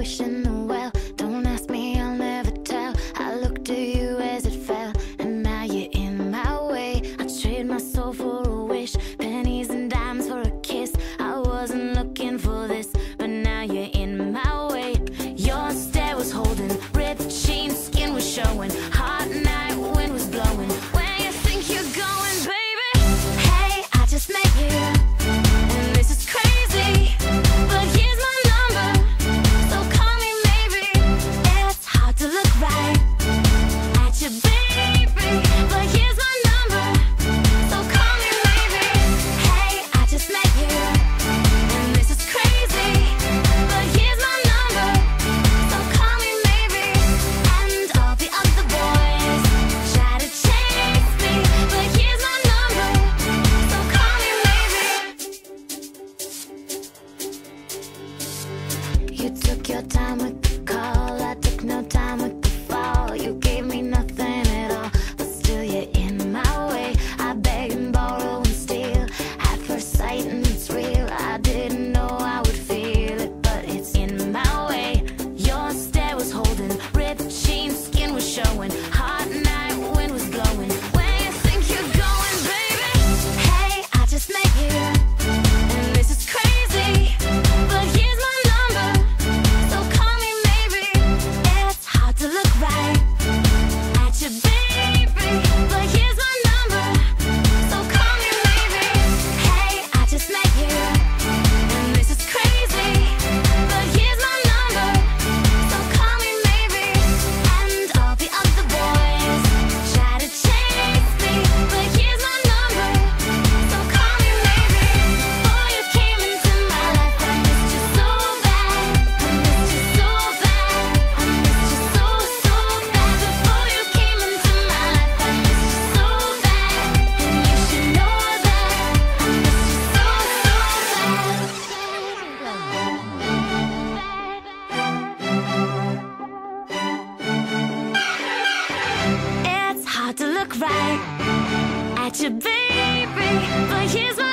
wishing the well. Don't ask me, I'll never tell. I looked at you as it fell, and now you're in my way. I trade my soul for a wish, pennies and dimes for a kiss. I wasn't looking for this, but now you're in my way. Your stare was holding, ripped jeans, skin was showing. Hot night, wind was blowing. Where you think you're going, baby? Hey, I just met you, and this is crazy, but here's my number, so call me maybe. It's hard to look right at you, baby, but here's my number, so call me maybe. Hey, I just met you, and this is crazy, but here's my number, so call me maybe. And all the other boys try to chase me, but here's my number, so call me maybe. You took your time with the call, I took no time with the fall. You gave me nothing at all, but still you're in my way. I beg and borrow and steal at first sight, and it's real. I didn't know I would feel it, but it's in my way. Your stare was holding, ripped jeans, skin was showing. Hot night, wind was blowing. Where you think you're going, baby? Hey, I just met you, and this is crazy, but here's my number, so call me maybe. It's hard to look right at you, baby, but here's my number, so call me maybe. Hey, I just met you, and this is crazy, but here's my number, so call me maybe. And all the other boys try to chase me, but here's my number, so call me maybe. Before you came into my life, I missed you so bad. I missed you so bad. I missed you so, so bad. Before you came into my life, I missed you so bad. And you should know that I missed you so, so bad. It's hard to look right at you, baby, but here's